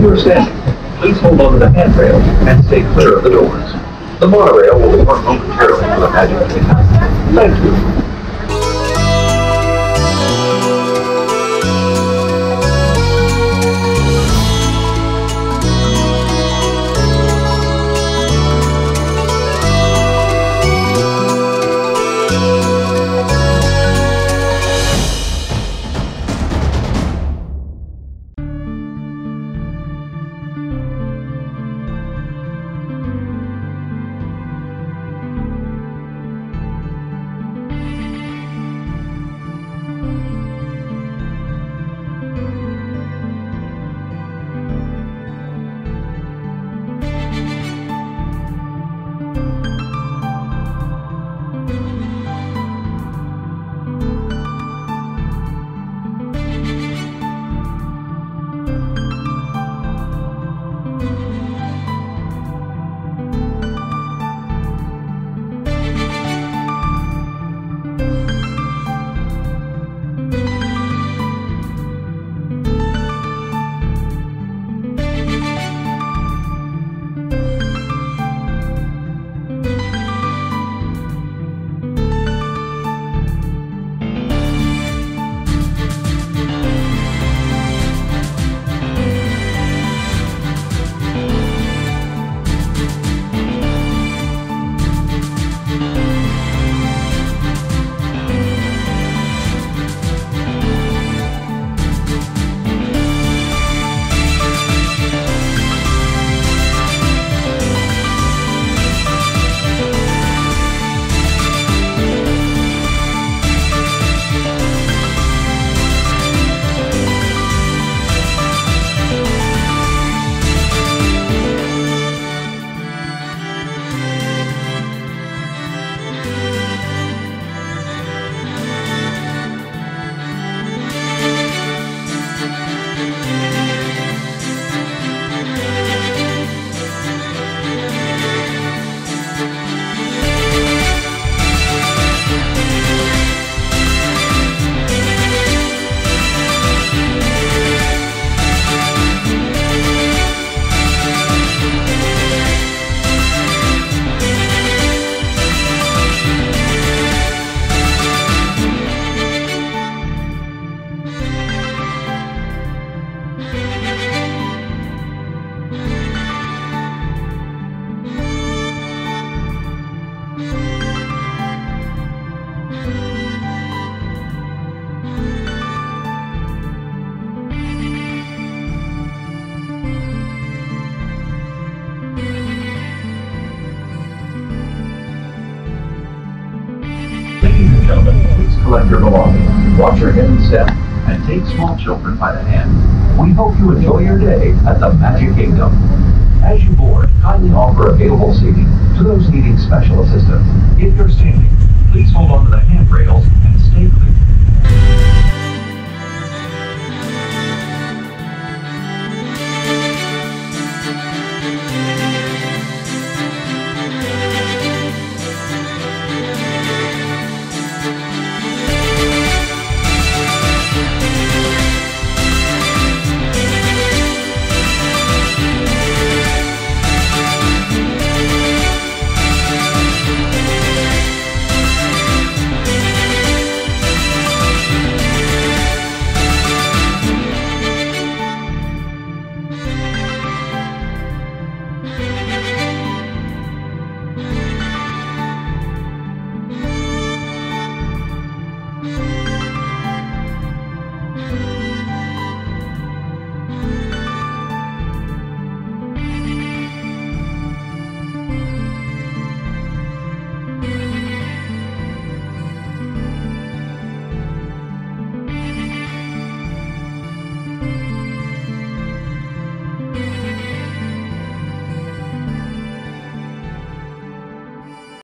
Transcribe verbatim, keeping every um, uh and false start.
you are standing, please hold on to the handrail and stay clear of the doors. The monorail will depart momentarily for the Magic Kingdom. Thank you. Collect your belongings, watch your head and step, and take small children by the hand. We hope you enjoy your day at the Magic Kingdom. As you board, kindly offer available seating to those needing special assistance. If you're standing, please hold on to the handrails and stay clear.